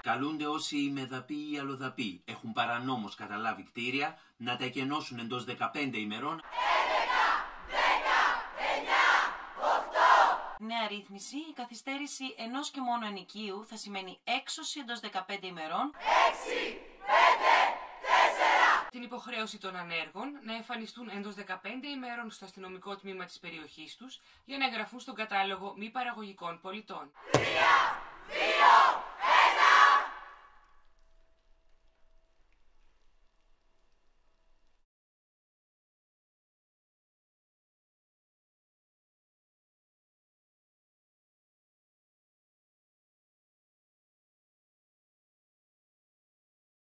Καλούνται όσοι οι μεδαποί ή οι αλλοδαποί έχουν παρανόμως καταλάβει κτίρια να τα εκενώσουν εντός 15 ημερών. 11, 10, 9, 8. Νέα ρύθμιση, η καθυστέρηση ενός και μόνο ενοικίου θα σημαίνει έξωση εντός 15 ημερών. 6, 5, 4. Την υποχρέωση των ανέργων να εμφανιστούν εντός 15 ημέρων στο αστυνομικό τμήμα της περιοχής τους για να εγγραφούν στον κατάλογο μη παραγωγικών πολιτών. 3, 2,